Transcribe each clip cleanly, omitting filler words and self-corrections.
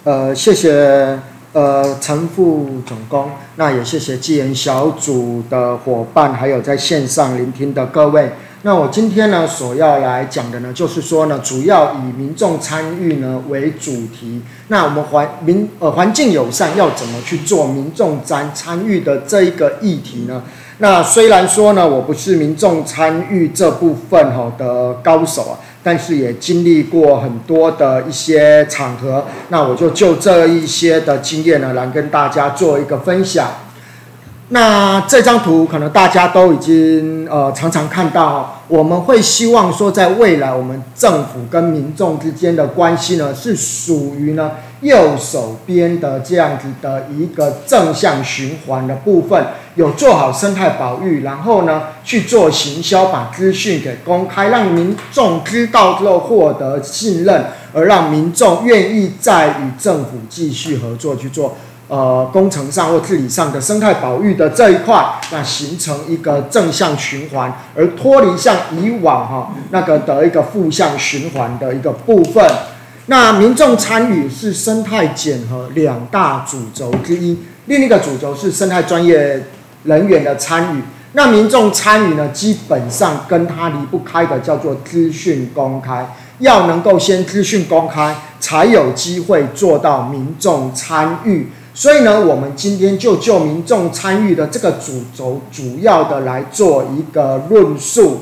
谢谢陈副总工，那也谢谢技研小组的伙伴，还有在线上聆听的各位。那我今天呢所要来讲的呢，就是说呢，主要以民众参与呢为主题。那我们环境友善要怎么去做民众参与的这一个议题呢？那虽然说呢，我不是民众参与这部分的高手啊，但是也经历过很多的一些场合，那我就这一些的经验呢，来跟大家做一个分享。那这张图可能大家都已经常常看到，我们会希望说，在未来我们政府跟民众之间的关系呢，是属于呢右手边的这样子的一个正向循环的部分，有做好生态保育，然后呢去做行销，把资讯给公开，让民众知道之后获得信任，而让民众愿意再与政府继续合作去做工程上或治理上的生态保育的这一块，那形成一个正向循环，而脱离像以往那个的一个负向循环的一个部分。那民众参与是生态检核两大主轴之一，另一个主轴是生态专业人员的参与。那民众参与呢，基本上跟他离不开的叫做资讯公开，要能够先资讯公开，才有机会做到民众参与。所以呢，我们今天就民众参与的这个主轴，主要的来做一个论述。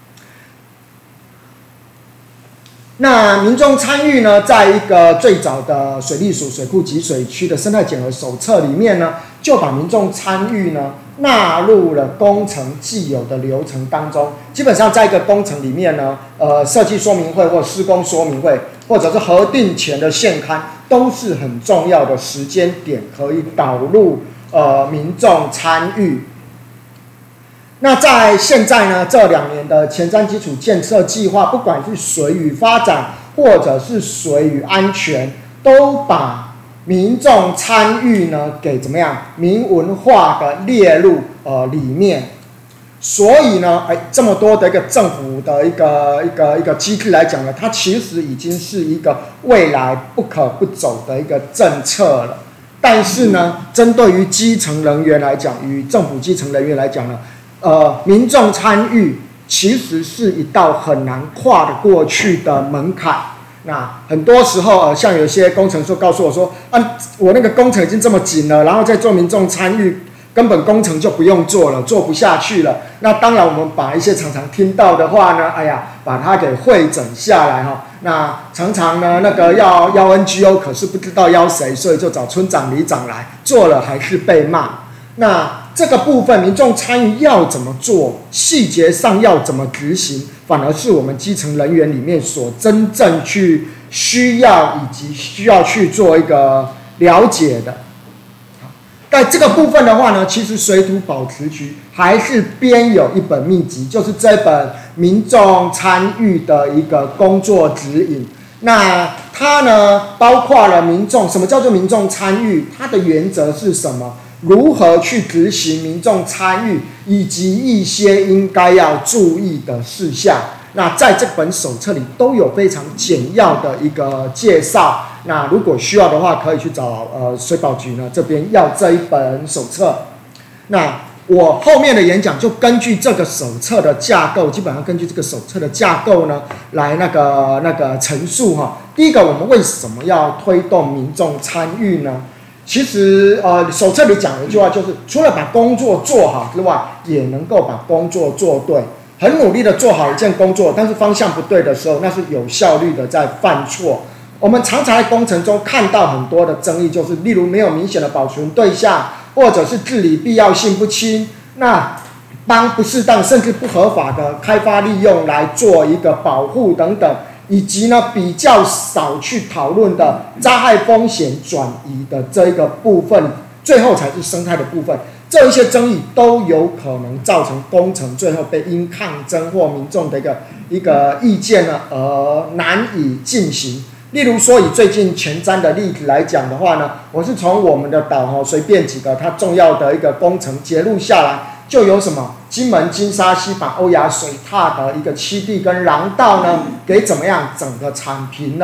那民众参与呢，在一个最早的水利署水库集水区的生态检核手册里面呢，就把民众参与呢纳入了工程既有的流程当中。基本上在一个工程里面呢，设计说明会或施工说明会，或者是核定前的现勘，都是很重要的时间点，可以导入民众参与。那在现在呢，这2年的前瞻基础建设计划，不管是水域发展或者是水域安全，都把民众参与呢给怎么样明文化的列入里面。所以呢，这么多的一个政府的一个机制来讲呢，它其实已经是一个未来不可不走的一个政策了。但是呢，针对于基层人员来讲，与政府基层人员来讲呢，民众参与其实是一道很难跨得过去的门槛。那很多时候，像有些工程师告诉我说，我那个工程已经这么紧了，然后再做民众参与，根本工程就不用做了，做不下去了。那当然，我们把一些常常听到的话呢，把它给汇整下来那常常呢，那个要 NGO， 可是不知道邀谁，所以就找村长、里长来做了，还是被骂。那这个部分民众参与要怎么做，细节上要怎么执行，反而是我们基层人员里面所真正去需要以及需要去做一个了解的。在这个部分的话呢，其实水土保持局还是编有一本秘籍，就是这本民众参与的一个工作指引。那它呢，包括了民众，什么叫做民众参与，它的原则是什么，如何去执行民众参与，以及一些应该要注意的事项。那在这本手册里都有非常简要的一个介绍。那如果需要的话，可以去找水保局呢这边要这一本手册。那我后面的演讲就根据这个手册的架构，基本上根据这个手册的架构呢来那个陈述第一个，我们为什么要推动民众参与呢？其实手册里讲的一句话就是，除了把工作做好之外，也能够把工作做对。很努力的做好一件工作，但是方向不对的时候，那是有效率的在犯错。我们常常在工程中看到很多的争议，就是例如没有明显的保存对象，或者是治理必要性不清，那帮不适当甚至不合法的开发利用来做一个保护等等，以及呢比较少去讨论的灾害风险转移的这一个部分，最后才是生态的部分。这一些争议都有可能造成工程最后被因抗争或民众的一个意见呢而难以进行。例如说，以最近前瞻的例子来讲的话呢，我是从我们的岛随便几个它重要的一个工程揭露下来，就有什么金门金沙溪把欧亚水塔的一个栖地跟廊道呢给怎么样整个铲平了。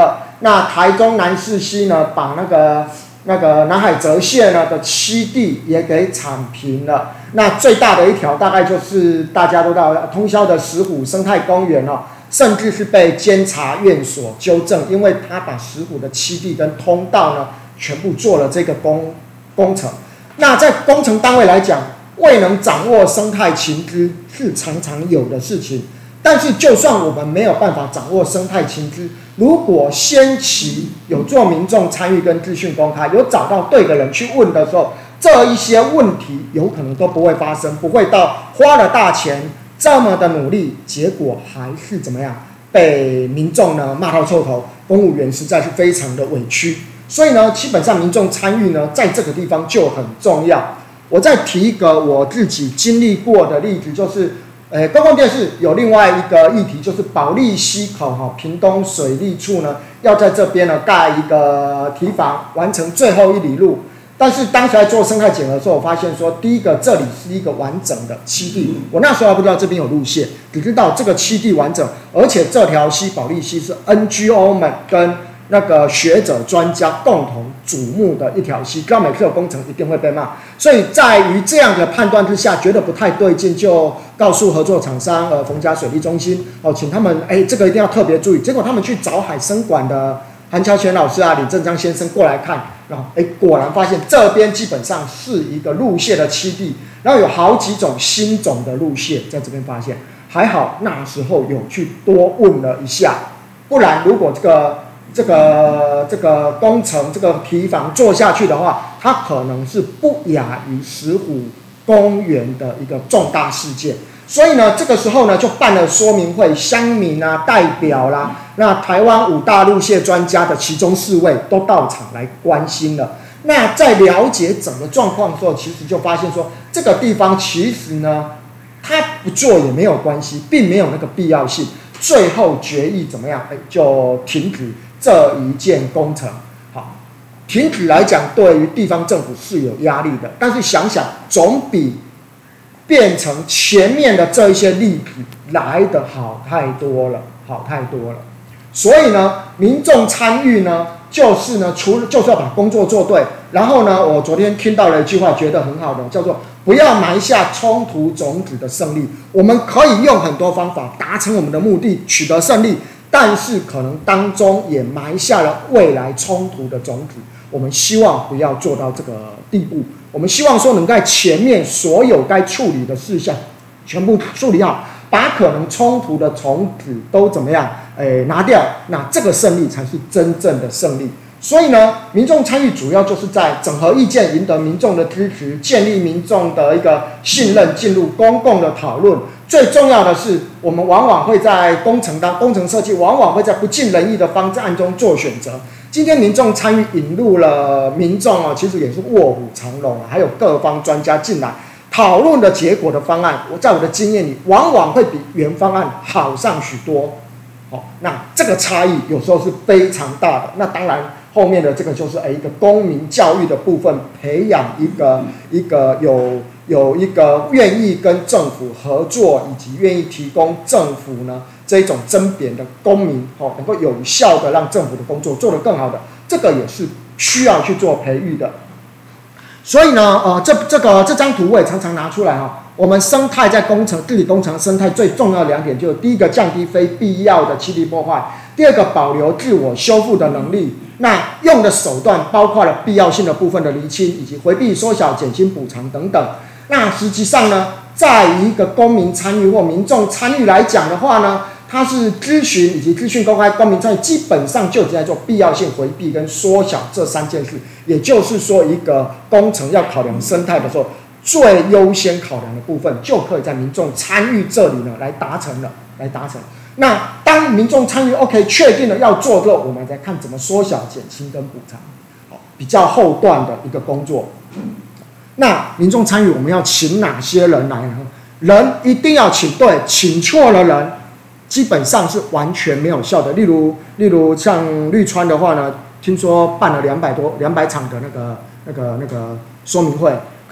那台中南势溪呢，把那个南海泽蟹呢的栖地也给铲平了。那最大的一条大概就是大家都知道通霄的石虎生态公园哦，甚至是被监察院所纠正，因为他把石虎的栖地跟通道呢全部做了这个工程。那在工程单位来讲，未能掌握生态情资是常常有的事情。但是，就算我们没有办法掌握生态情资，如果先期有做民众参与跟资讯公开，有找到对的人去问的时候，这一些问题有可能都不会发生，不会到花了大钱这么的努力，结果还是怎么样被民众呢骂到臭头，公务员实在是非常的委屈。所以呢，基本上民众参与呢，在这个地方就很重要。我再提一个我自己经历过的例子，就是公共电视有另外一个议题，就是保利溪口屏东水利处呢要在这边呢盖一个堤防，完成最后1里路。但是当时在做生态检核的时候，我发现说，第一个这里是一个完整的栖地，我那时候还不知道这边有路线，只知道这个栖地完整，而且这条溪保利溪是 NGO 们跟那个学者专家共同瞩目的一条溪，只要每次有工程一定会被骂，所以在于这样的判断之下，觉得不太对劲，就告诉合作厂商逢甲水利中心请他们这个一定要特别注意。结果他们去找海生馆的韩乔全老师李正章先生过来看，然后果然发现这边基本上是一个陆蟹的栖地，然后有好几种新种的陆蟹在这边发现，还好那时候有去多问了一下，不然如果这个工程这个堤防做下去的话，它可能是不亚于石虎公园的一个重大事件。所以呢，这个时候呢就办了说明会，乡民代表啦，那台湾5大陆蟹专家的其中4位都到场来关心了。那在了解整个状况的时候，其实就发现说，这个地方其实呢，它不做也没有关系，并没有那个必要性。最后决议怎么样？就停止这一件工程。好，停止来讲，对于地方政府是有压力的，但是想想总比变成前面的这一些利品来得好太多了，好太多了。所以呢，民众参与呢，就是要把工作做对。然后呢，我昨天听到了一句话，觉得很好的，叫做不要埋下冲突种子的胜利。我们可以用很多方法达成我们的目的，取得胜利，但是可能当中也埋下了未来冲突的种子。我们希望不要做到这个地步。我们希望说能在前面所有该处理的事项全部处理好，把可能冲突的种子都怎么样拿掉，那这个胜利才是真正的胜利。所以呢，民众参与主要就是在整合意见，赢得民众的支持，建立民众的一个信任，进入公共的讨论。最重要的是，我们往往会在工程设计往往会在不尽人意的方案中做选择。今天民众参与引入了民众其实也是卧虎藏龙还有各方专家进来讨论的结果的方案，在我的经验里，往往会比原方案好上许多。那这个差异有时候是非常大的。那当然，后面的这个就是一个公民教育的部分，培养一个有一个愿意跟政府合作，以及愿意提供政府呢这一种甄别的公民，能够有效的让政府的工作做得更好的，这个也是需要去做培育的。所以呢，这张图我也常常拿出来我们生态在治理工程生态最重要的2点，就是第一个降低非必要的栖地破坏，第二个保留自我修复的能力。那用的手段包括了必要性的部分的厘清，以及回避、缩小、减轻、补偿等等。那实际上呢，在一个公民参与或民众参与来讲的话呢，它是咨询以及资讯公开、公民参与，基本上就只在做必要性、回避跟缩小这3件事。也就是说，一个工程要考量生态的时候，最优先考量的部分就可以在民众参与这里呢来达成。那当民众参与 OK 确定了要做之后，我们再看怎么缩小、减轻跟补偿，比较后段的一个工作。那民众参与我们要请哪些人来呢？人一定要请对，请错了人基本上是完全没有效的。例如像绿川的话呢，听说办了200场的那个说明会，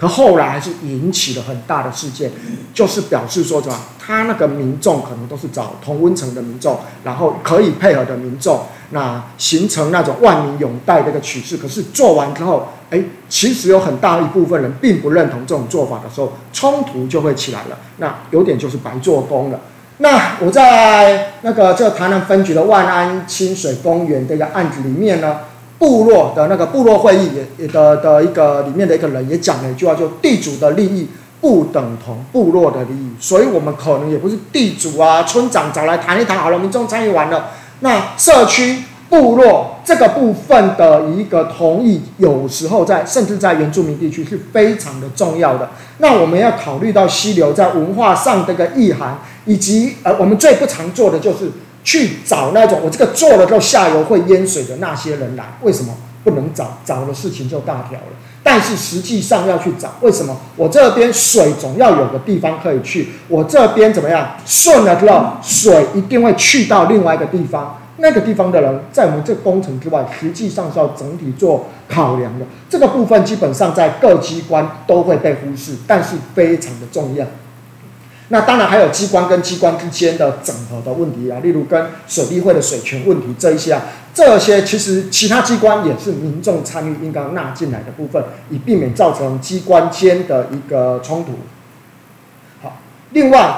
可后来还是引起了很大的事件，就是表示说什么，他那个民众可能都是找同温层的民众，然后可以配合的民众，那形成那种万民拥戴的一个趋势。可是做完之后，其实有很大一部分人并不认同这种做法的时候，冲突就会起来了。那有点就是白做工了。那我在这台南分局的万安清水公园的一个案子里面呢，部落的那个部落会议的一个里面的一个人也讲了一句话，就地主的利益不等同部落的利益，所以我们可能也不是地主啊、村长找来谈一谈好了，民众参与完了，那社区部落这个部分的一个同意，有时候甚至在原住民地区是非常的重要的。那我们要考虑到溪流在文化上的一个意涵，以及我们最不常做的就是去找那种我这个做了之后下游会淹水的那些人来，为什么不能找？找的事情就大条了。但是实际上要去找，为什么？我这边水总要有个地方可以去，我这边怎么样顺了之后，水一定会去到另外一个地方。那个地方的人在我们这个工程之外，实际上是要整体做考量的。这个部分基本上在各机关都会被忽视，但是非常的重要。那当然还有机关跟机关之间的整合的问题啊，例如跟水利会的水权问题这些其实其他机关也是民众参与应该纳进来的部分，以避免造成机关间的一个冲突。好，另外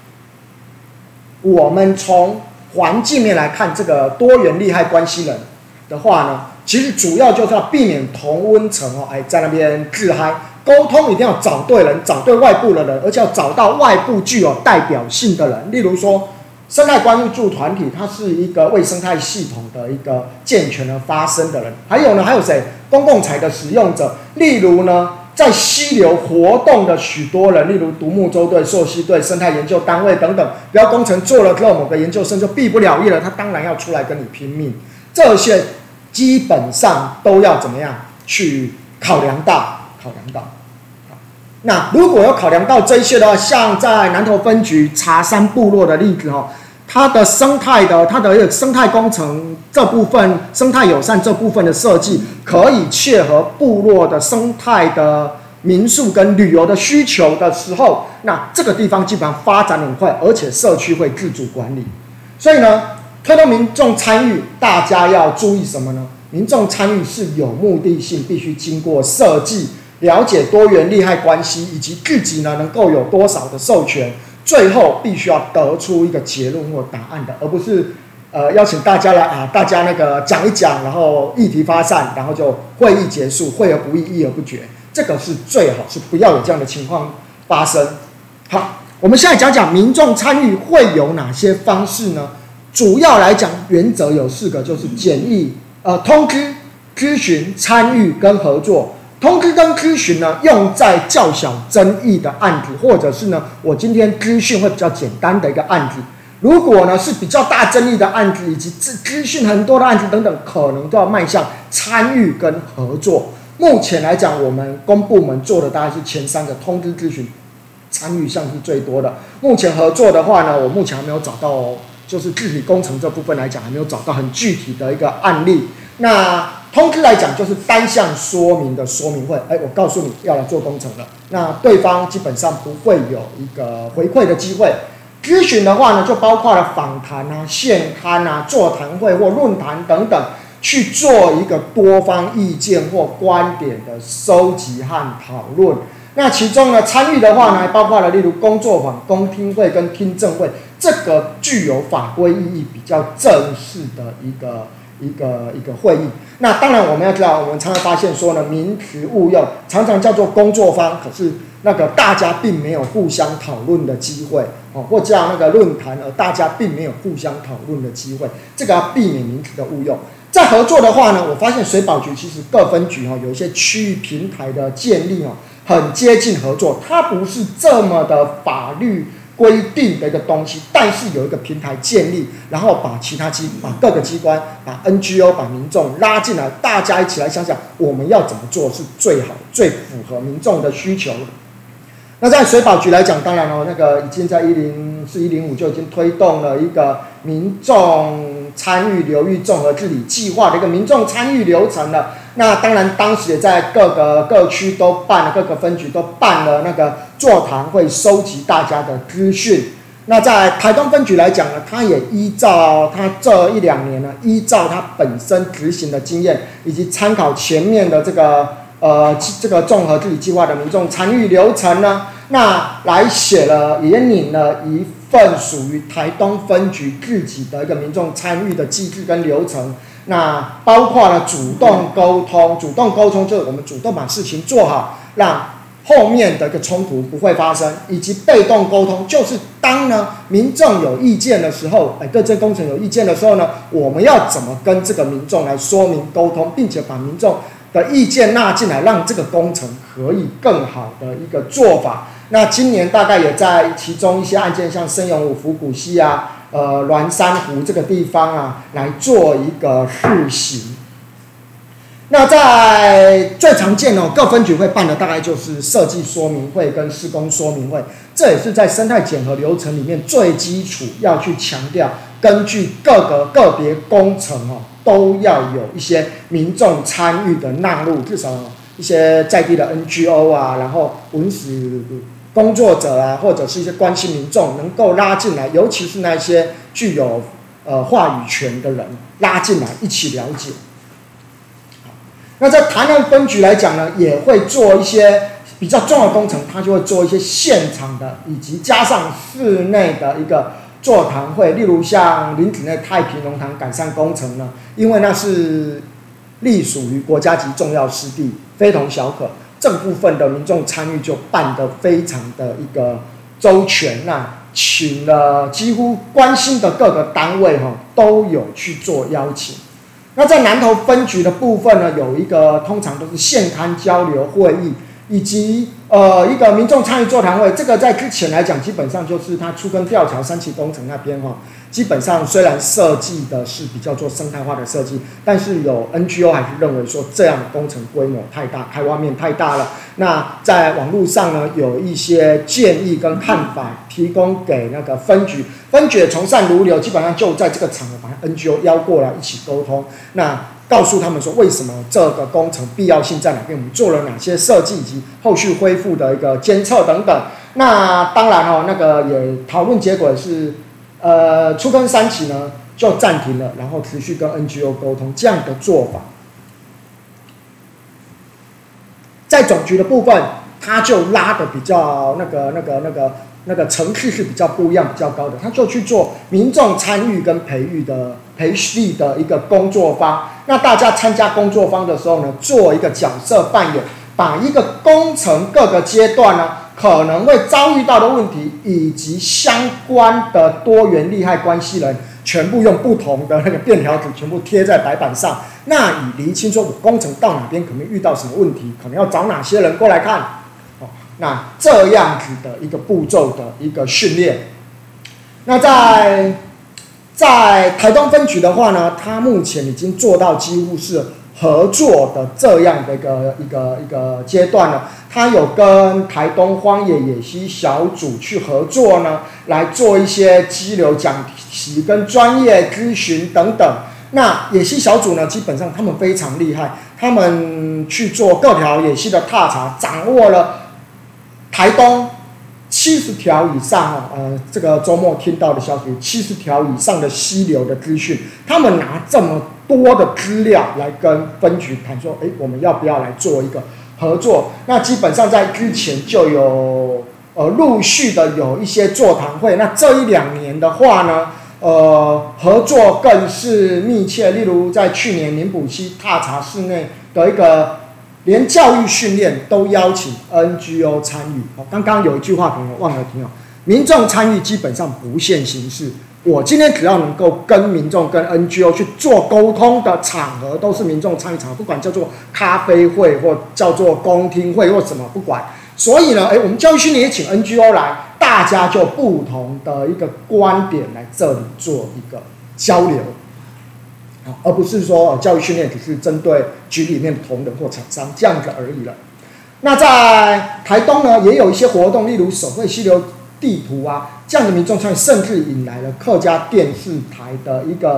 我们从环境面来看，这个多元利害关系人的话呢，其实主要就是要避免同温层在那边自嗨。沟通一定要找对人，找对外部的人，而且要找到外部具有代表性的人。例如说，生态关注团体，它是一个为生态系统的一个健全而发声的人。还有谁？公共财的使用者，例如呢，在溪流活动的许多人，例如独木舟队、溯溪队、生态研究单位等等。不要工程做了之后，某个研究生就毕不了业了，他当然要出来跟你拼命。这些基本上都要怎么样去考量到。那如果要考量到这些的话，像在南投分局茶山部落的例子它的生态工程这部分，生态友善这部分的设计，可以切合部落的生态的民宿跟旅游的需求的时候，那这个地方基本上发展很快，而且社区会自主管理。所以呢，推动民众参与，大家要注意什么呢？民众参与是有目的性，必须经过设计。了解多元利害关系，以及自己呢能够有多少的授权，最后必须要得出一个结论或答案的，而不是邀请大家来大家讲一讲，然后议题发散，然后就会议结束，会而不议，议而不决，这个是最好是不要有这样的情况发生。好，我们现在讲讲民众参与会有哪些方式呢？主要来讲，原则有4个，就是简易通知、咨询、参与跟合作。通知跟咨询呢，用在较小争议的案子，或者是呢，我今天资讯会比较简单的一个案子。如果呢是比较大争议的案子，以及资讯很多的案子等等，可能都要迈向参与跟合作。目前来讲，我们公部门做的大概是前3个，通知、咨询、参与项是最多的。目前合作的话呢，我目前还没有找到，就是具体工程这部分来讲，还没有找到很具体的一个案例。那通知来讲，就是单项说明的说明会。我告诉你要来做工程了，那对方基本上不会有一个回馈的机会。咨询的话呢，就包括了访谈现刊座谈会或论坛等等，去做一个多方意见或观点的收集和讨论。那其中呢，参与的话呢，还包括了例如工作坊、公听会跟听证会，这个具有法规意义、比较正式的一个会议。那当然我们要知道，我们常常发现说呢，名词误用，常常叫做工作坊，可是大家并没有互相讨论的机会或叫论坛，而大家并没有互相讨论的机会，这个要避免名词的误用。在合作的话呢，我发现水保局其实各分局有一些区域平台的建立很接近合作，它不是这么的法律规定的一个东西，但是有一个平台建立，然后把各个机关、把 NGO、把民众拉进来，大家一起来想想我们要怎么做是最好、最符合民众的需求的。那在水保局来讲，当然已经在104、105就已经推动了一个民众参与流域综合治理计划的一个民众参与流程了。那当然，当时也在各区都办了，各个分局都办了那个座谈会，收集大家的资讯。那在台东分局来讲呢，它也依照它这1、2年呢，依照它本身执行的经验，以及参考前面的这个综合治理计划的民众参与流程呢，那来也拟了一份属于台东分局自己的一个民众参与的机制跟流程。那包括了主动沟通就是我们主动把事情做好，让后面的一个冲突不会发生，以及被动沟通，就是当呢民众有意见的时候，对这工程有意见的时候呢，我们要怎么跟这个民众来说明沟通，并且把民众的意见纳进来，让这个工程可以更好的一个做法。那今年大概也在其中一些案件，像深永五福古溪啊、鸾山湖这个地方啊，来做一个试行。那在最常见的各分局会办的大概就是设计说明会跟施工说明会，这也是在生态检核流程里面最基础要去强调，根据个别工程都要有一些民众参与的纳入，至少一些在地的 NGO 啊，然后文史工作者啊，或者是一些关心民众能够拉进来，尤其是那些具有话语权的人拉进来一起了解。那在台南分局来讲呢，也会做一些比较重要的工程，它就会做一些现场的，以及加上室内的一个座谈会，例如像林子内太平农塘改善工程呢，因为那是隶属于国家级重要湿地，非同小可，这部分的民众参与就办得非常的一个周全，那请了几乎关心的各个单位都有去做邀请。那在南投分局的部分呢，有一个通常都是现勘交流会议，以及一个民众参与座谈会。这个在之前来讲，基本上就是它出根吊桥3期工程那边基本上虽然设计的是比较做生态化的设计，但是有 NGO 还是认为说这样的工程规模太大，开挖面太大了。那在网络上呢，有一些建议跟看法提供给那个分局，分局从善如流，基本上就在这个场合把 NGO 邀过来一起沟通，那告诉他们说为什么这个工程必要性在哪边，我们做了哪些设计，以及后续恢复的一个监测等等。那当然那个也讨论结果是初根3期呢就暂停了，然后持续跟 NGO 沟通这样的做法。在总局的部分，它就拉的比较那个层次是比较不一样、比较高的，它就去做民众参与跟培育的一个工作坊。那大家参加工作坊的时候呢，做一个角色扮演，把一个工程各个阶段呢可能会遭遇到的问题，以及相关的多元利害关系人，全部用不同的那个便条纸全部贴在白板上，那以厘清说我工程到哪边可能遇到什么问题，可能要找哪些人过来看。那这样子的一个步骤的一个训练。那在台东分局的话呢，它目前已经做到几乎是合作的这样的一个阶段了。它有跟台东荒野野溪小组去合作呢，来做一些激流讲习跟专业咨询等等。那野溪小组呢，基本上他们非常厉害，他们去做各条野溪的踏查，掌握了台东70条以上这个周末听到的消息，70条以上的溪流的资讯，他们拿这么多的资料来跟分局谈说，我们要不要来做一个合作？那基本上在之前就有陆续的有一些座谈会，那这1、2年的话呢，合作更是密切，例如在去年林埔溪踏查室内的一个。连教育训练都邀请 NGO 参与。刚刚有一句话可能忘了提民众参与基本上不限形式。我今天只要能够跟民众、跟 NGO 去做沟通的场合，都是民众参与场合，不管叫做咖啡会或叫做公听会或什么，不管。所以呢，我们教育训练也请 NGO 来，大家就不同的一个观点来这里做一个交流。而不是说教育训练只是针对局里面的同仁或厂商这样子而已了。那在台东呢，也有一些活动，例如手绘溪流地图啊，这样的民众参与，甚至引来了客家电视台的一个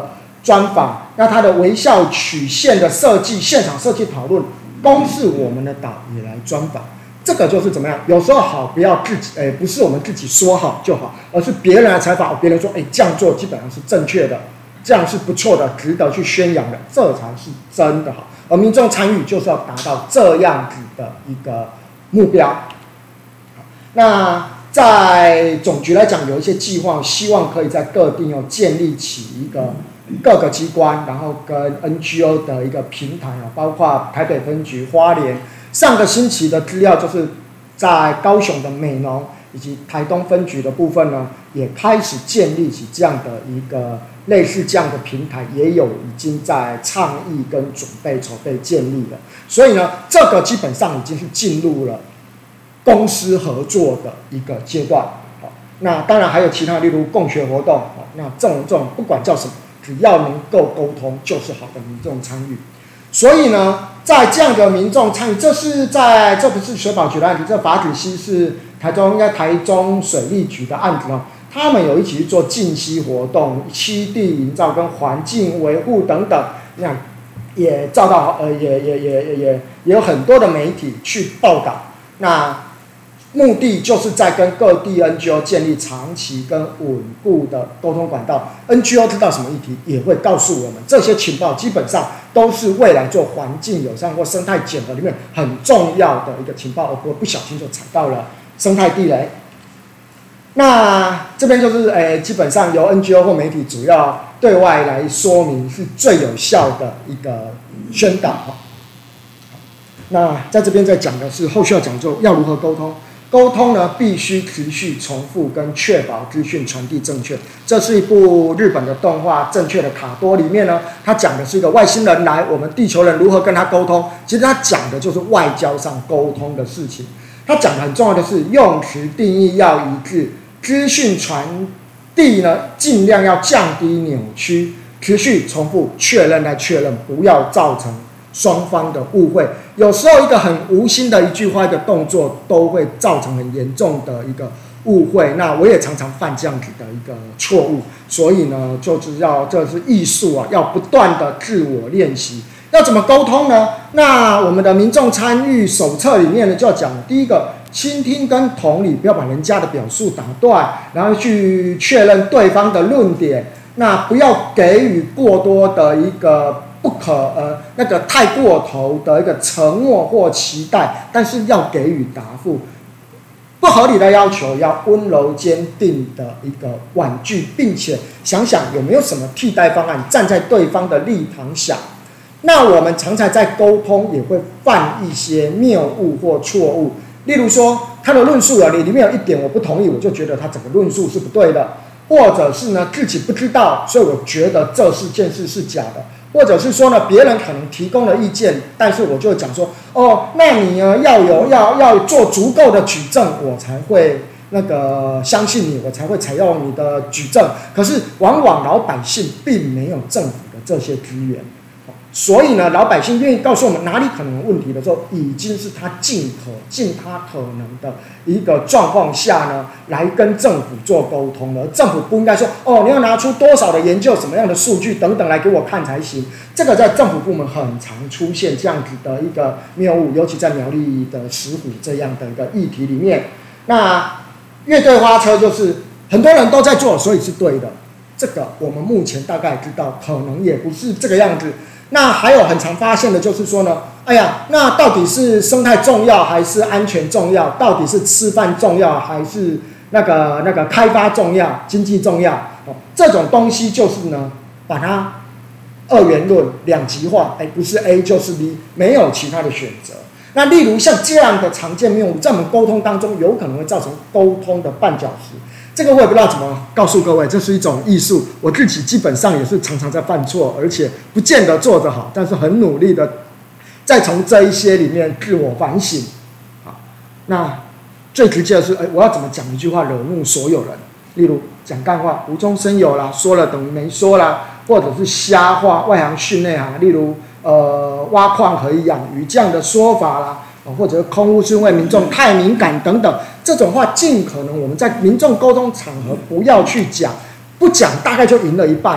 专访，那它的微笑曲线的设计、现场设计讨论，公示我们的岛也来专访。这个就是怎么样？有时候好不要自己，不是我们自己说好就好，而是别人来采访，别人说，这样做基本上是正确的，这样是不错的，值得去宣扬的，这才是真的好。而民众参与就是要达到这样子的一个目标。那在总局来讲，有一些计划，希望可以在各地建立起一个各个机关，然后跟 NGO 的一个平台包括台北分局、花莲。上个星期的资料就是在高雄的美浓以及台东分局的部分呢，也开始建立起这样的一个类似这样的平台，也有已经在倡议跟准备筹备建立了。所以呢，这个基本上已经是进入了公私合作的一个阶段。那当然还有其他，例如共学活动。那这种不管叫什么，只要能够沟通，就是好的民众参与。所以呢，在这样的民众参与，这不是水保局的案子，这法子溪是台中水利局的案子他们有一起去做净溪活动、栖地营造跟环境维护等等，那也遭到也有很多的媒体去报道。那目的就是在跟各地 NGO 建立长期跟稳固的沟通管道。NGO 知道什么议题，也会告诉我们。这些情报基本上都是未来做环境友善或生态检核里面很重要的一个情报，而不小心就踩到了生态地雷。那这边就是基本上由 NGO 或媒体主要对外来说明是最有效的一个宣导。那在这边在讲的是后续要讲究要如何沟通。沟通呢，必须持续重复跟确保资讯传递正确。这是一部日本的动画《正确的卡多》里面呢，它讲的是一个外星人来，我们地球人如何跟他沟通。其实它讲的就是外交上沟通的事情。它讲的很重要的是用词定义要一致，资讯传递呢尽量要降低扭曲，持续重复确认来确认，不要造成双方的误会。有时候一个很无心的一句话、一个动作，都会造成很严重的一个误会。那我也常常犯这样子的一个错误，所以呢，就是这是艺术要不断的自我练习。要怎么沟通呢？那我们的民众参与手册里面呢，就要讲第一个，倾听跟同理，不要把人家的表述打断，然后去确认对方的论点。那不要给予过多的一个太过头的一个承诺或期待，但是要给予答复。不合理的要求要温柔坚定的一个婉拒，并且想想有没有什么替代方案，站在对方的立场想。那我们常常在沟通也会犯一些谬误或错误，例如说他的论述里面有一点我不同意，我就觉得他整个论述是不对的。或者是呢自己不知道，所以我觉得这件事是假的，或者是说呢别人可能提供了意见，但是我就讲说那你呢要做足够的举证，我才会相信你，我才会采用你的举证。可是往往老百姓并没有政府的这些资源，所以呢老百姓愿意告诉我们哪里可能有问题的时候，已经是他尽他可能的一个状况下呢，来跟政府做沟通了。政府不应该说你要拿出多少的研究、什么样的数据等等来给我看才行。这个在政府部门很常出现这样子的一个谬误，尤其在苗栗的石虎这样的一个议题里面。那乐队花车就是很多人都在做，所以是对的。这个我们目前大概知道，可能也不是这个样子。那还有很常发现的就是说呢，那到底是生态重要还是安全重要？到底是吃饭重要还是那个开发重要、经济重要？这种东西就是呢，把它二元论、两极化，不是 A 就是 B， 没有其他的选择。那例如像这样的常见谬误，在我们沟通当中，有可能会造成沟通的绊脚石。这个我也不知道怎么告诉各位，这是一种艺术。我自己基本上也是常常在犯错，而且不见得做得好，但是很努力的再从这一些里面自我反省。那最直接的是，我要怎么讲一句话惹怒所有人？例如讲干话，无中生有啦，说了等于没说啦，或者是瞎话、外行训内行，例如挖矿可以养鱼这样的说法啦。或者空污是因为民众太敏感等等，这种话尽可能我们在民众沟通场合不要去讲，不讲大概就赢了一半了。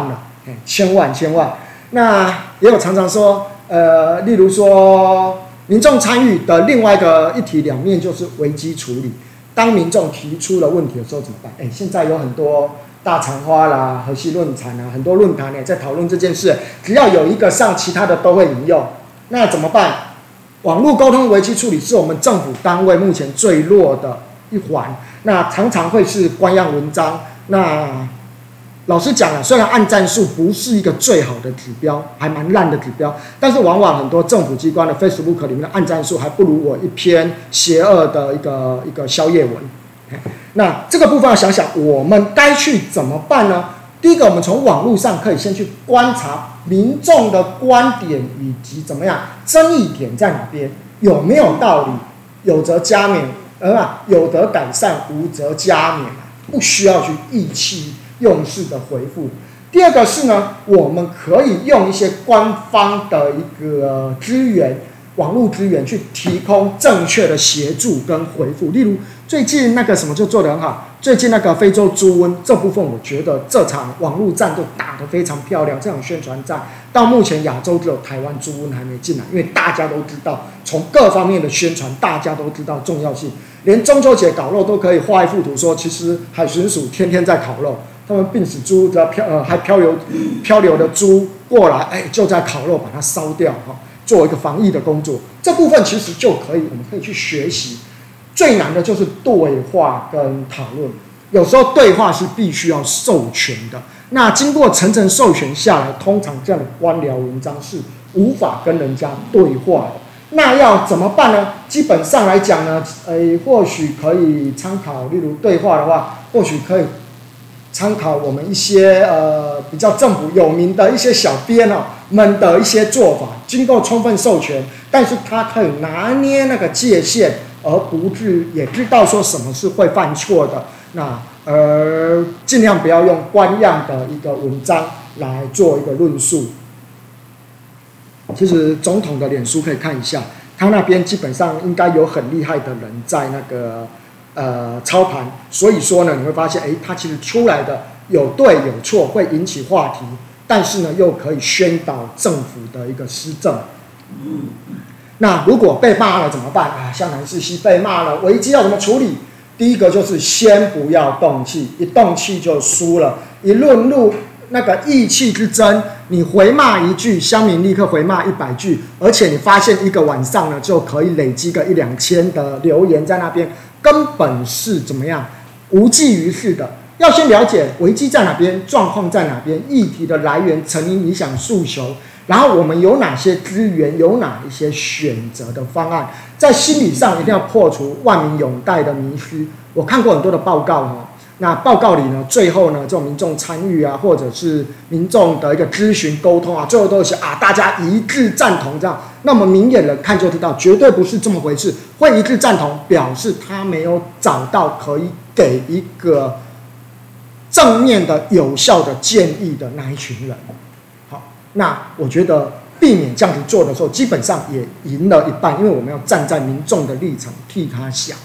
千万。那也有常常说，例如说民众参与的另外一个一体两面就是危机处理。当民众提出了问题的时候怎么办？现在有很多大肠花啦、河西论坛啊，很多论坛在讨论这件事。只要有一个上，其他的都会引用。那怎么办？网络沟通危机处理是我们政府单位目前最弱的一环。那常常会是官样文章。那老实讲了，虽然按赞数不是一个最好的指标，还蛮烂的指标，但是往往很多政府机关的 Facebook 里面的按赞数还不如我一篇邪恶的一个宵夜文。那这个部分要想想，我们该去怎么办呢？第一个，我们从网络上可以先去观察民众的观点以及怎么样争议点在哪边，有没有道理，有则加勉，有则改善，无则加勉，不需要去意气用事的回复。第二个是呢，我们可以用一些官方的一个资源，网络资源去提供正确的协助跟回复。例如最近那个什么就做得很好，最近那个非洲猪瘟这部分，我觉得这场网络战就打得非常漂亮。这场宣传战到目前亚洲只有台湾猪瘟还没进来，因为大家都知道，从各方面的宣传，大家都知道重要性。连中秋节烤肉都可以画一幅图说，其实海巡署天天在烤肉，他们病死猪只要还漂流的猪过来，就在烤肉把它烧掉做一个防疫的工作。这部分其实就可以，我们可以去学习。最难的就是对话跟讨论，有时候对话是必须要授权的。那经过层层授权下来，通常这样的官僚文章是无法跟人家对话的。那要怎么办呢？基本上来讲呢，或许可以参考，例如对话的话，或许可以参考我们一些比较政府有名的一些小编们的一些做法，经过充分授权，但是他可以拿捏那个界限，而不是也知道说什么是会犯错的。那尽量不要用官样的一个文章来做一个论述。其实总统的脸书可以看一下，他那边基本上应该有很厉害的人在那个操盘，所以说呢，你会发现，他其实出来的有对有错，会引起话题，但是呢，又可以宣导政府的一个施政。那如果被骂了怎么办啊？像南势溪被骂了，危机要怎么处理？第一个就是先不要动气，一动气就输了。一论入那个意气之争，你回骂一句，乡民立刻回骂100句，而且你发现一个晚上呢，就可以累积个1-2千的留言在那边，根本是怎么样无济于事的。要先了解危机在哪边，状况在哪边，议题的来源、成因、理想、诉求，然后我们有哪些资源，有哪一些选择的方案，在心理上一定要破除万民拥戴的迷思。我看过很多的报告那报告里呢，最后呢，这种民众参与啊，或者是民众的一个咨询沟通啊，最后都是大家一致赞同这样。那么明眼人看就知道，绝对不是这么回事。会一致赞同，表示他没有找到可以给一个正面的、有效的建议的那一群人。好，那我觉得避免这样子做的时候，基本上也赢了一半，因为我们要站在民众的立场替他想。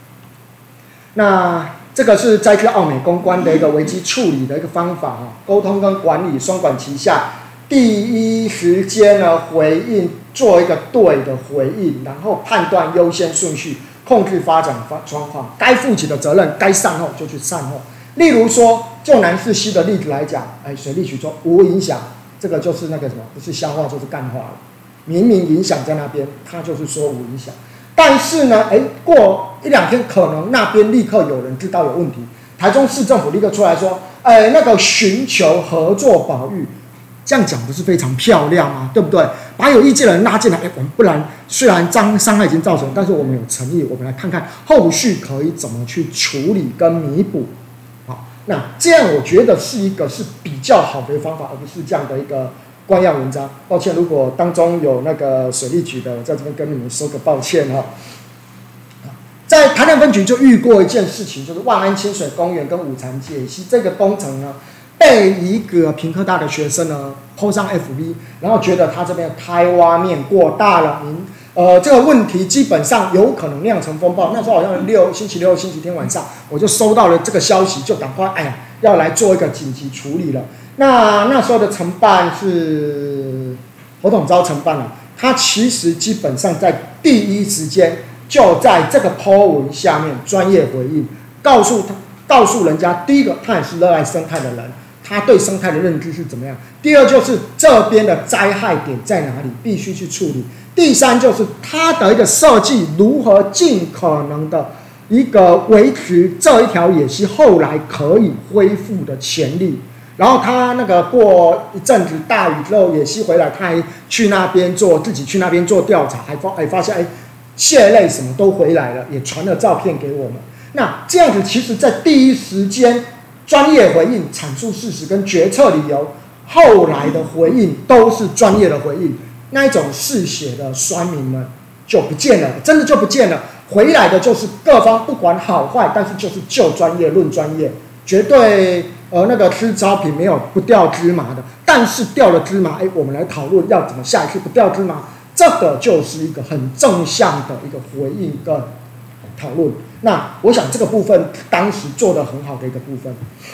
那这个是摘自奥美公关的一个危机处理的一个方法沟通跟管理双管齐下，第一时间呢回应，做一个对的回应，然后判断优先顺序，控制发展状况，该负起的责任，该善后就去善后。例如说，就南势溪的例子来讲，水利局说无影响，这个就是那个什么，不是笑话就是干话了。明明影响在那边，他就是说无影响。但是呢，过1-2天，可能那边立刻有人知道有问题，台中市政府立刻出来说，那个寻求合作保育，这样讲不是非常漂亮吗？对不对？把有意见的人拉进来，我们不然虽然伤害已经造成，但是我们有诚意，我们来看看后续可以怎么去处理跟弥补。好，那这样我觉得是比较好的方法，而不是这样的一个官样文章。抱歉，如果当中有那个水利局的，我在这边跟你们说个抱歉在台南分局就遇过一件事情，就是万安清水公园跟五常解析这个工程呢，被一个屏科大的学生呢 po 上 FB， 然后觉得他这边开挖面过大了，这个问题基本上有可能酿成风暴。那时候好像星期六、星期天晚上，我就收到了这个消息，就赶快要来做一个紧急处理了。 那时候的承办是侯统昭承办了，他其实基本上在第一时间就在这个 po 文下面专业回应，告诉人家，第一个他也是热爱生态的人，他对生态的认知是怎么样；第二就是这边的灾害点在哪里，必须去处理；第三就是他的一个设计如何尽可能的一个维持这一条野溪后来可以恢复的潜力。然后他那个过一阵子大雨之后，野溪回来，他还去那边自己去那边做调查，还发现蟹类什么都回来了，也传了照片给我们。那这样子，其实在第一时间专业回应、阐述事实跟决策理由，后来的回应都是专业的回应，那一种嗜血的酸民们就不见了，真的就不见了。回来的就是各方不管好坏，但是就是就专业论专业，绝对那个吃招品没有不掉芝麻的，但是掉了芝麻，我们来讨论要怎么下一次不掉芝麻，这个就是一个很正向的一个回应跟讨论。那我想这个部分当时做得很好的一个部分。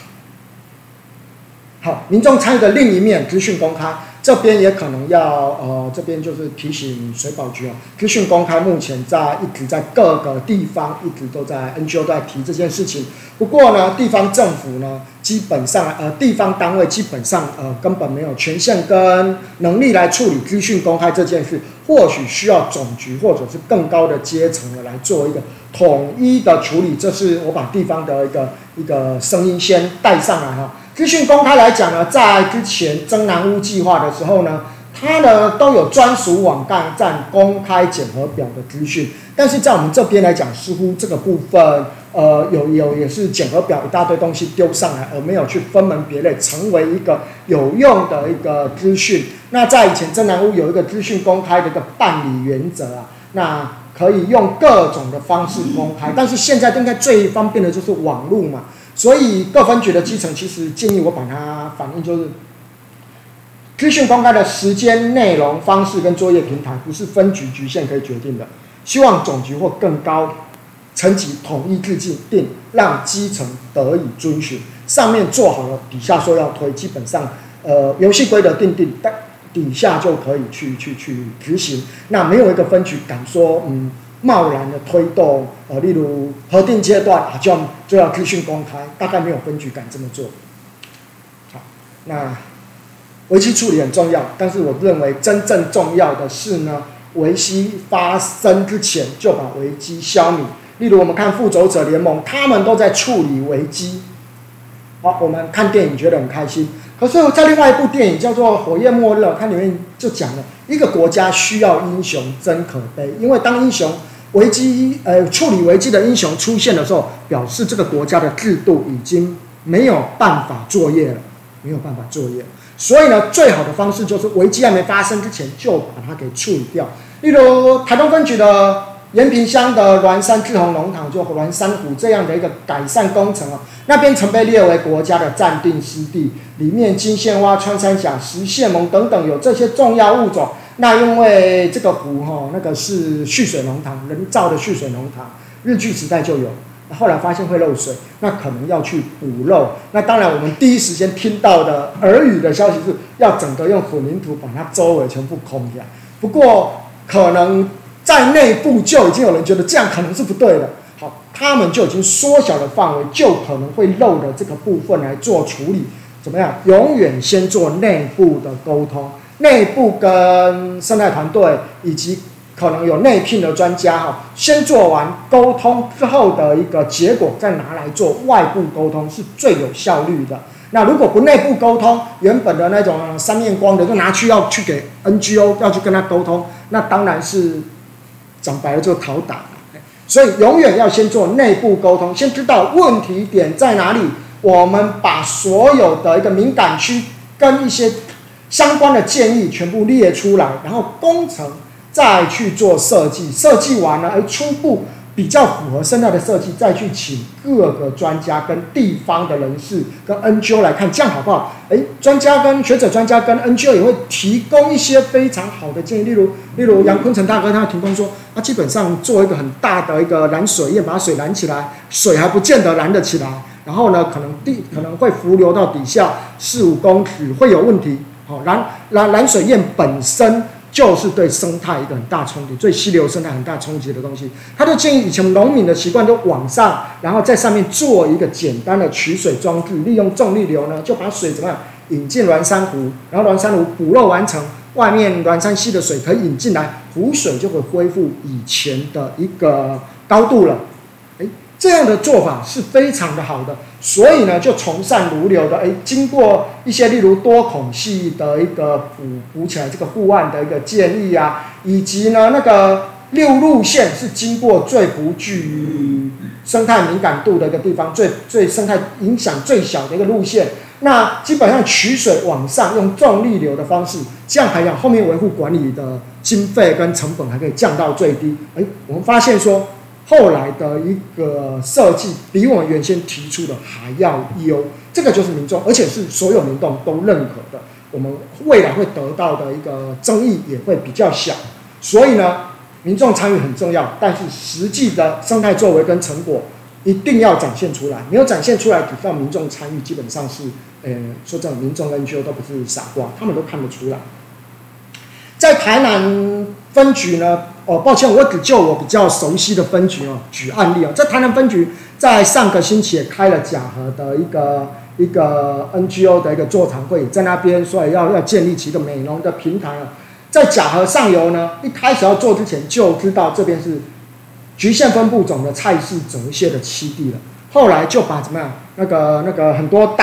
好，民众参与的另一面，资讯公开，这边也可能要这边就是提醒水保局资讯公开目前一直在各个地方一直都在 NGO 都在提这件事情。不过呢，地方政府呢，基本上地方单位基本上根本没有权限跟能力来处理资讯公开这件事，或许需要总局或者是更高的阶层来做一个统一的处理。这是我把地方的一个声音先带上来哈。资讯公开来讲呢，在之前征南屋计划的时候呢，它呢都有专属网站公开检核表的资讯，但是在我们这边来讲，似乎这个部分也是检核表一大堆东西丢上来，而没有去分门别类，成为一个有用的一个资讯。那在以前征南屋有一个资讯公开的一个办理原则那可以用各种的方式公开，但是现在应该最方便的就是网络嘛。所以各分局的基层其实建议我把它反映，就是资讯公开的时间、内容、方式跟作业平台不是分局局限可以决定的，希望总局或更高层级统一制定，让基层得以遵循。上面做好了，底下说要推，基本上游戏规则定，底下就可以去执行。那没有一个分局敢说贸然的推动，例如核定阶段就要资讯公开，大概没有分局敢这么做。好，那危机处理很重要，但是我认为真正重要的是呢，危机发生之前就把危机消弭。例如我们看复仇者联盟，他们都在处理危机。好，我们看电影觉得很开心，可是在另外一部电影叫做《火焰末日》，它里面就讲了一个国家需要英雄真可悲，因为当英雄处理危机的英雄出现的时候，表示这个国家的制度已经没有办法作业了，所以呢，最好的方式就是危机还没发生之前就把它给处理掉。例如台东分局的延平乡的鸾山志宏农场，就鸾山湖这样的一个改善工程那边曾被列为国家的暂定湿地，里面金线蛙、穿山甲、石蟹獴等等有这些重要物种。那因为这个湖那个是蓄水农场，人造的蓄水农场，日据时代就有，后来发现会漏水，那可能要去补漏。那当然我们第一时间听到的耳语的消息是要整个用混凝土把它周围全部空起来，不过可能在内部就已经有人觉得这样可能是不对的，好，他们就已经缩小了范围，就可能会漏的这个部分来做处理。怎么样？永远先做内部的沟通，内部跟生态团队以及可能有内聘的专家先做完沟通之后的一个结果，再拿来做外部沟通是最有效率的。那如果不内部沟通，原本的那种三面光的就拿去要去给 NGO 要去跟他沟通，那当然是讲白了就讨打。所以永远要先做内部沟通，先知道问题点在哪里，我们把所有的一个敏感区跟一些相关的建议全部列出来，然后工程再去做设计，设计完了初步比较符合生态的设计，再去请各个专家跟地方的人士跟 NGO 来看，这样好不好？专家跟学者专家跟 NGO 也会提供一些非常好的建议，例如杨坤成大哥他会提供说，基本上做一个很大的一个拦水堰，把水拦起来，水还不见得拦得起来。 然后呢可能会浮流到底下4、5公尺会有问题。好，蓝水燕本身就是对生态一个很大冲击，对溪流生态很大冲击的东西。他就建议以前农民的习惯就往上，然后在上面做一个简单的取水装置，利用重力流呢就把水怎么样引进鸾山湖，然后鸾山湖补漏完成，外面鸾山溪的水可以引进来，湖水就会恢复以前的一个高度了。这样的做法是非常的好的，所以呢，就从善如流的，经过一些例如多孔系的一个补起来这个护岸的一个建议啊，以及呢那个6路线是经过最不具生态敏感度的一个地方，最生态影响最小的一个路线。那基本上取水往上用重力流的方式，这样还讲后面维护管理的经费跟成本还可以降到最低。我们发现说。后来的一个设计比我们原先提出的还要优，这个就是民众，而且是所有民众都认可的。我们未来会得到的一个争议也会比较小，所以呢，民众参与很重要，但是实际的生态作为跟成果一定要展现出来。没有展现出来，只让民众参与，基本上是，说真的，民众跟NGO都不是傻瓜，他们都看得出来。在台南分局呢，抱歉，我只就我比较熟悉的分局举案例在台南分局在上个星期也开了甲和的一个 NGO 的一个座谈会，在那边所以要建立起一个美浓的平台在甲和上游呢，一开始要做之前就知道这边是局限分布种的菜市泽蟹的栖地了。后来就把怎么样那个很多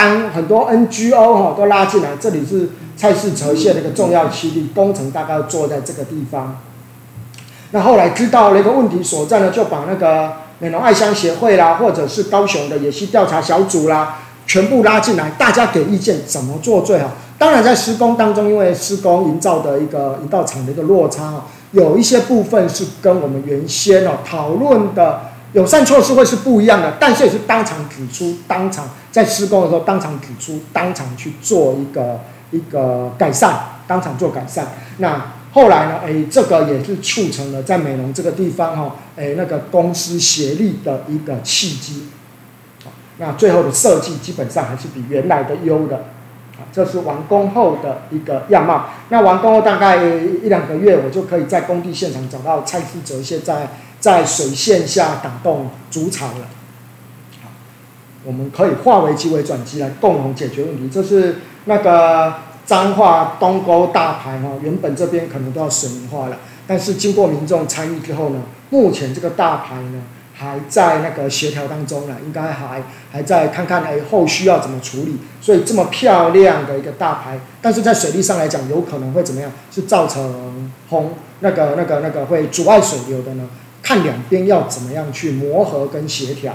NGO 都拉进来，这里是菜市泽蟹的一个重要栖地，工程大概要做在这个地方。那后来知道了一个问题所在呢，就把那个美浓爱乡协会啦，或者是高雄的野溪调查小组啦，全部拉进来，大家给意见怎么做最好。当然在施工当中，因为施工营造的一个营造厂的一个落差有一些部分是跟我们原先讨论的友善措施会是不一样的，但是也是当场指出，当场在施工的时候当场指出，当场去做一个改善，当场做改善。那后来呢，这个也是促成了在美浓这个地方那个公私协力的一个契机。那最后的设计基本上还是比原来的优的。这是完工后的一个样貌。那完工后大概1、2个月，我就可以在工地现场找到菜市泽蟹在水线下打洞筑巢了。我们可以化危机为转机来共同解决问题。这是那个彰化东沟大排原本这边可能都要水泥化了，但是经过民众参与之后呢，目前这个大排呢还在那个协调当中应该还在看看后续要怎么处理。所以这么漂亮的一个大排，但是在水利上来讲，有可能会怎么样？是造成那个会阻碍水流的呢？看两边要怎么样去磨合跟协调了。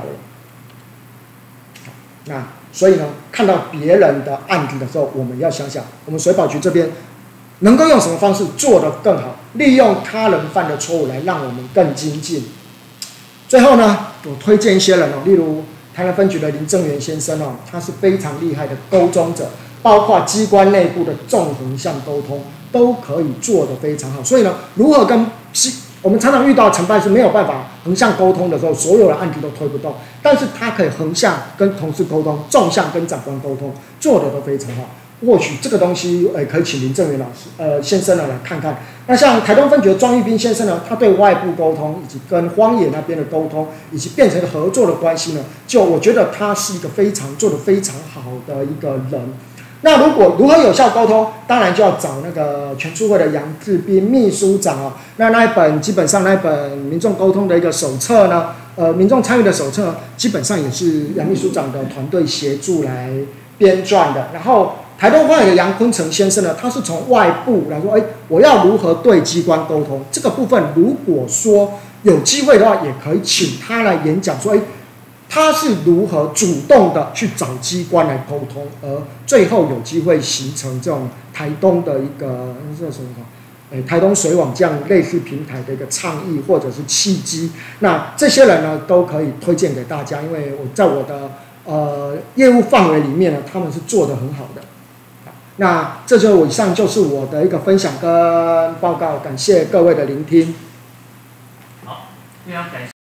那所以呢，看到别人的案子的时候，我们要想想，我们水保局这边能够用什么方式做得更好，利用他人犯的错误来让我们更精进。最后呢，我推荐一些人例如台南分局的林正元先生他是非常厉害的沟通者，包括机关内部的纵横向沟通都可以做得非常好。所以呢，如何跟我们常常遇到承办是没有办法横向沟通的时候，所有的案子都推不动，但是他可以横向跟同事沟通，纵向跟长官沟通，做得都非常好。或许这个东西可以请林正元老师先生来看看。那像台东分局的庄玉斌先生呢，他对外部沟通以及跟荒野那边的沟通，以及变成一个合作的关系呢，就我觉得他是一个做得非常好的一个人。那如何有效沟通，当然就要找那个全促会的杨志斌秘书长那一本基本上那一本民众沟通的一个手册呢，民众参与的手册基本上也是杨秘书长的团队协助来编撰的。然后台东荒野的杨坤成先生呢，他是从外部来说，我要如何对机关沟通这个部分，如果说有机会的话，也可以请他来演讲说，他是如何主动的去找机关来沟通，而最后有机会形成这种台东的一个台东水网这样类似平台的一个倡议或者是契机。那这些人呢，都可以推荐给大家，因为我在我的业务范围里面呢，他们是做得很好的。那这就以上就是我的一个分享跟报告，感谢各位的聆听。 好，非常感谢。